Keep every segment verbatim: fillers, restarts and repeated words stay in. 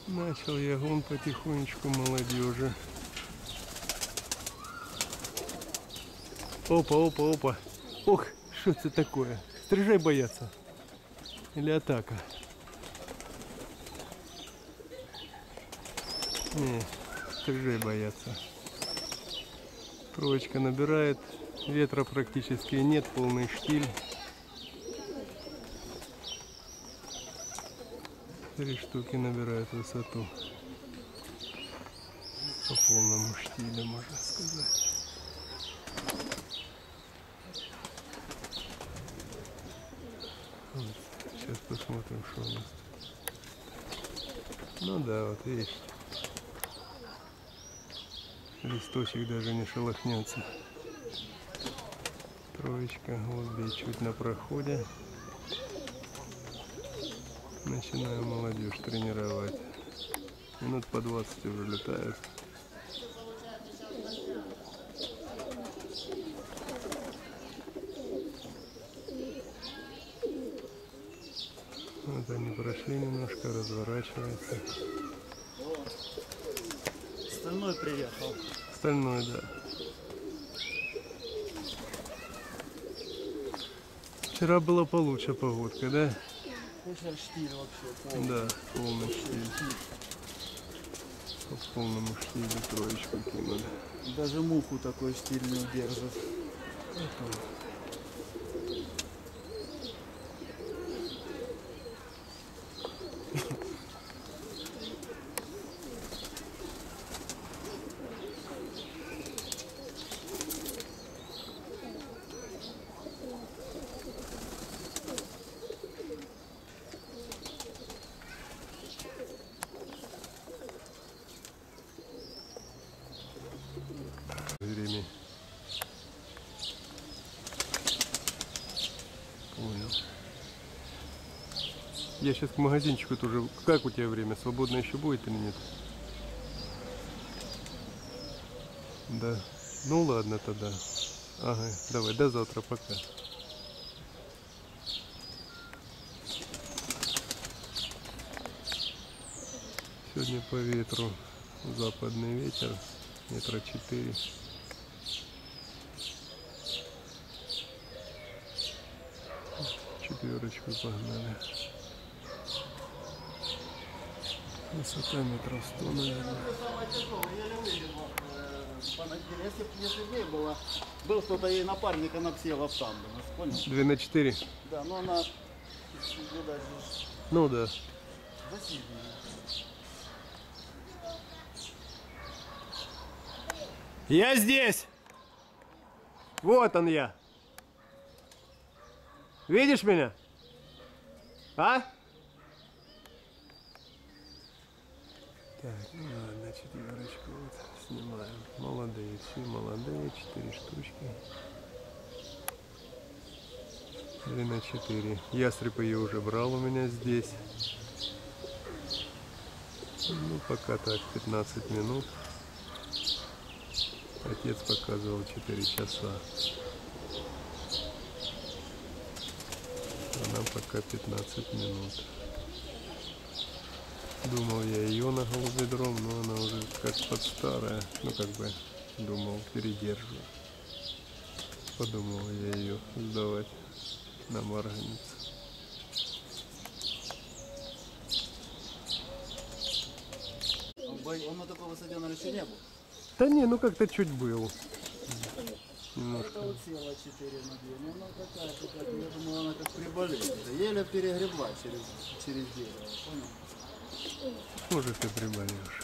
Начал я гон потихонечку молодежи. Опа, опа, опа. Ох, что это такое? Стрижей боятся? Или атака? Не, стрижей боятся. Троечка набирает. Ветра практически нет, полный штиль. Три штуки набирают высоту. По полному штилю, можно сказать. Вот. Сейчас посмотрим, что у нас. Ну да, вот видишь. Листочек даже не шелохнется. Троечка, голубей чуть на проходе. Начинаю молодежь тренировать. Минут по двадцать уже летают. Вот они прошли немножко, разворачиваются. Стальной приехал. Стальной, да. Вчера была получше погодка, да? Сейчас штиль вообще полный. Да, полный штиль. По полному штилю троечку кинули. Даже муху такой штиль не удержит. Время. Понял. Я сейчас к магазинчику тоже. Как у тебя время? Свободно еще будет или нет? Да. Ну ладно тогда. Ага, давай, до завтра, пока. Сегодня по ветру западный ветер, метра четыре. Четверочку погнали. Высота метров сто, наверное. Если бы не Сергей было, был кто-то ей напарник, она бы села в тандем, понял? Две на четыре? Да, но она, видать, Ну да. засильная. Я здесь! Вот он я! Видишь меня? А? Так, ну ладно, четверочку вот снимаем. Молодые, все молодые, четыре штучки. Три на четыре. Ястреб ее уже брал у меня здесь. Ну, пока так, пятнадцать минут. Отец показывал четыре часа. Она пока пятнадцать минут. Думал я ее на голубедром, но она уже как под старая. Ну как бы думал, передержу. Подумал я ее сдавать на марганец. Он на такой высоте, наверное, еще не был. Да не, ну как-то чуть был. Немножко. Это вот села четыре на две. Ну она какая-то, как, я думаю, она как приболела. Еле перегребла через, через дерево, понял? Может, ты приболевший.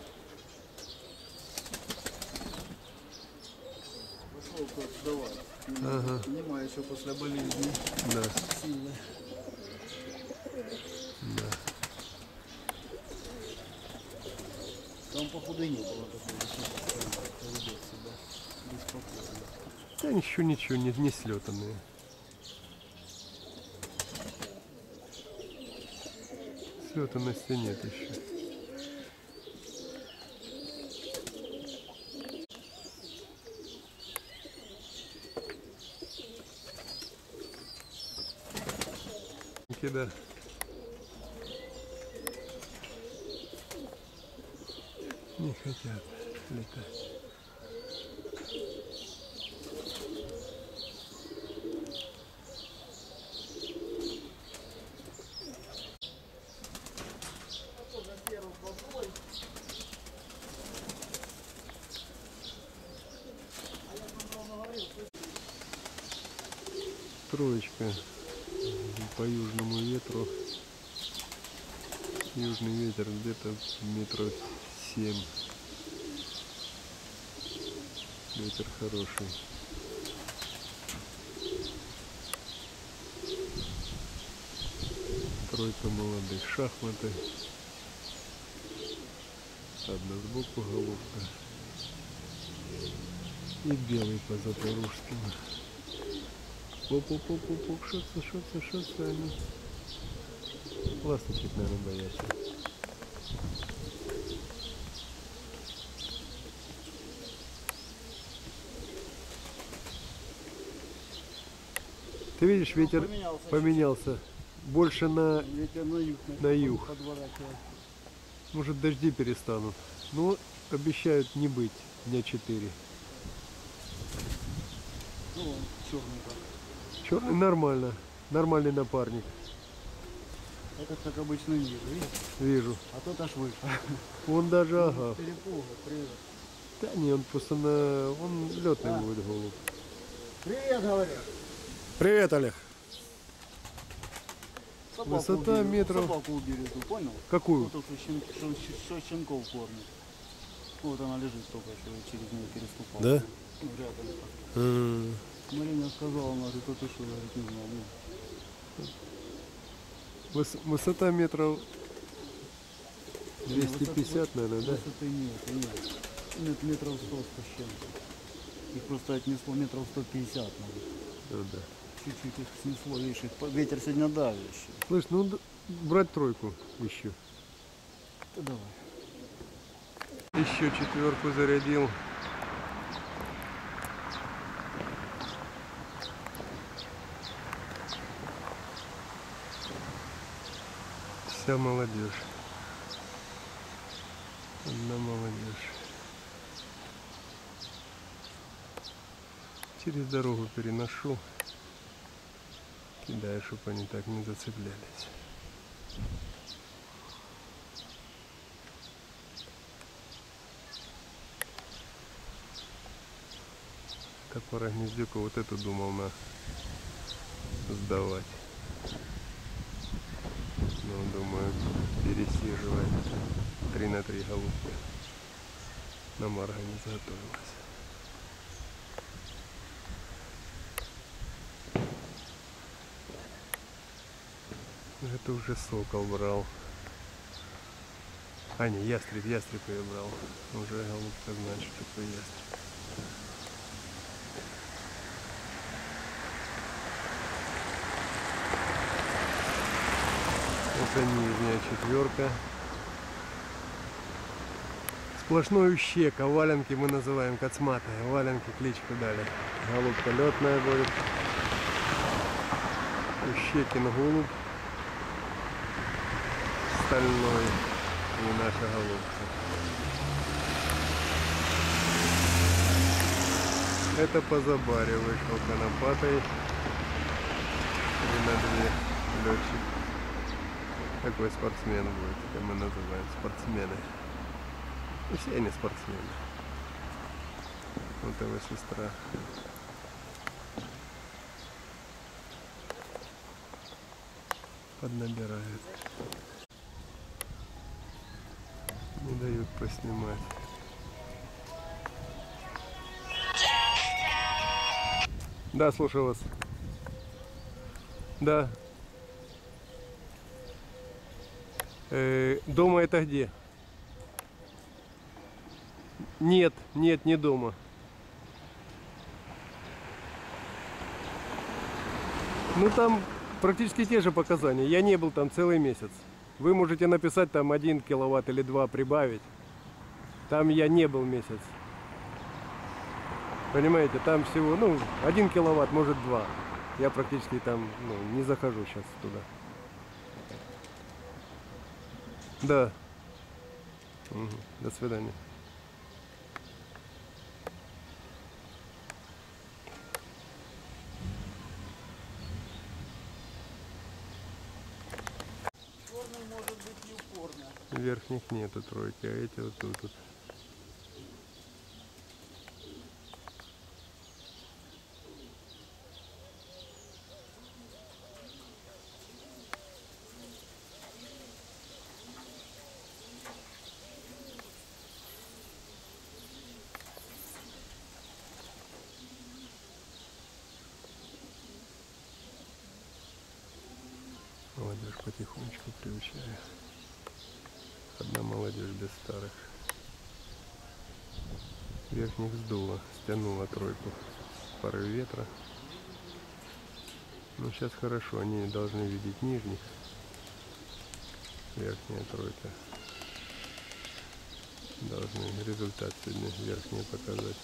Пошел как сдавать. Ага. Нема еще после болезни. Да. Сильно. Да. Там походу не было такого, что ведет себя беспокойно. Да ничего, ничего, не, не слетанные. Слетанности нет еще. Да. Не хотят летать. Троечка по южному ветру. Южный ветер где-то метров семь. Ветер хороший. Тройка молодых. Шахматы. Одна сбоку голубка. И белый по запорожским. Оп-оп-оп-оп, шутся, шутся, шутся они. Ласточек, наверное, боятся. Ты видишь, ветер Поменялся. поменялся. Больше на, Ветер на юг. на юг. Подворачивает. Может, дожди перестанут. Но обещают не быть дня четыре. Ну, он черный как. Черный нормально. Нормальный напарник. Этот, как обычно, ниже, видишь? Вижу. А тот аж выше. Он даже, ага. Перепуга, привет. Да не, он просто на... Он летный А. будет голубь. Привет, говорю. Привет, Олег. Собаку Высота убили, метров- Собаку убили, ты понял? Какую? Вот только щен, щен, щен, щенков кормит. Вот она лежит только, что я через нее переступал. Да? Ну, рядом. М. Марина сказала, она говорит, а ты что, говорит, не знаю. Ну, Выс- Высота метров двести пятьдесят, высоты- наверное, да? Высоты нет, нет. Нет, метров сто с чем-то. Их просто отнесло метров сто пятьдесят, наверное. Ну, да. Чуть-чуть их снесло, видишь, их по- ветер сегодня давящий. Слышь, ну д- брать тройку еще. Да давай. Еще четверку зарядил. Вся молодежь. Одна молодежь. Через дорогу переношу. Кидаю, чтобы они так не зацеплялись. Топора гнездюка, вот эту думал на сдавать. Ну, думаю, пересиживает. Три на три голубки. На марга не заготовилась. Это уже сокол брал. А не, ястреб, ястреб я брал. Уже голубка знает, что такое ястреб. Это нижняя четверка. Сплошной ущек, а валенки мы называем кацматые. Валенки кличку дали. Голубка летная будет. Ущекин голубь. Стальной. И наша голубка. Это по забаре вышел конопатой. Три на две. Летчик. Такой спортсмен будет, как мы называем, спортсмены. И все они спортсмены. Вот его сестра. Поднабирает. Не дают поснимать. Да, слушаю вас. Да. Э, дома это где? Нет, нет, не дома. Ну там практически те же показания. Я не был там целый месяц. Вы можете написать там один киловатт или два прибавить. Там я не был месяц. Понимаете, там всего, ну, один киловатт, может два. Я практически там, ну, не захожу сейчас туда. Да. Угу. До свидания. Верхних нету тройки, а эти вот тут. вот. Молодежь потихонечку приучаю. Одна молодежь без старых. Верхних сдуло, стянула тройку порыв ветра. Ну сейчас хорошо, они должны видеть нижних. Верхняя тройка. Должны результат сегодня верхние показать.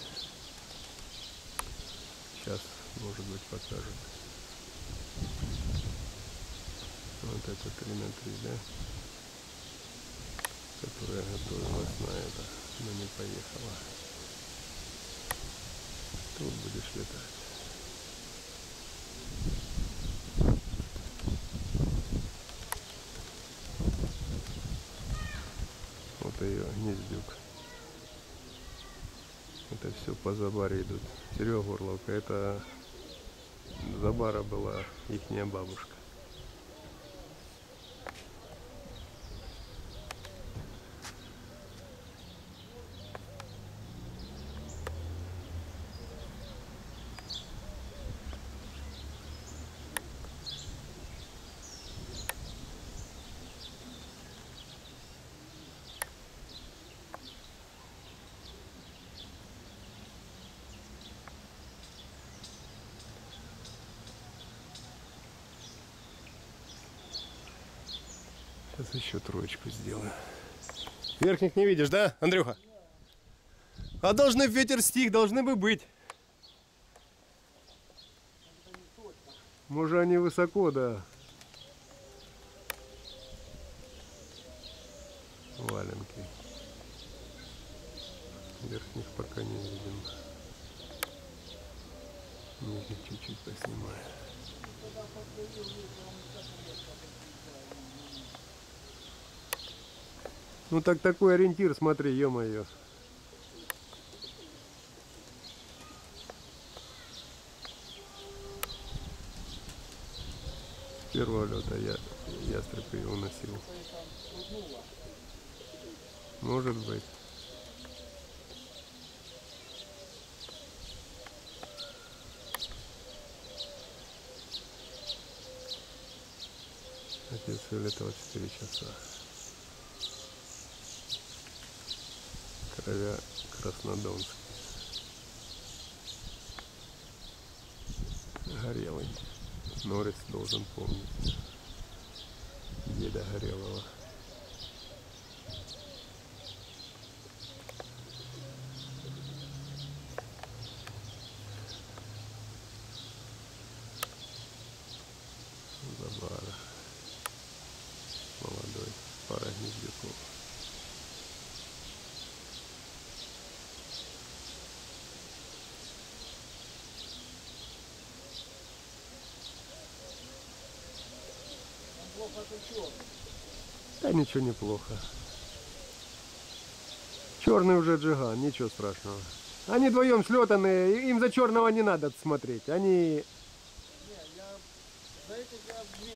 Сейчас, может быть, покажут. Вот это три на три, да? Которая готовилась на это, но не поехала. Тут будешь летать. Вот ее гнездюк. Это все по Забаре идут. Серега Горловка, это Забара была ихняя бабушка. Сейчас еще троечку сделаю. Верхних не видишь, да, Андрюха? А должны в ветер стих, должны бы быть. Может они высоко, да. Валенки. Верхних пока не видим. Нижних чуть-чуть поснимаю. Ну так такой ориентир, смотри, ё-моё. С первого лета я ястреб ее уносил. Может быть. Отец вылетал четыре часа. Кровя Краснодонский. Горелый. Норис должен помнить деда Горелого. Забара. Молодой. Пара гнездюков. Да ничего неплохо. Черный уже джиган, ничего страшного. Они вдвоем слетанные, им за черного не надо смотреть. Они... Не, я... За этих я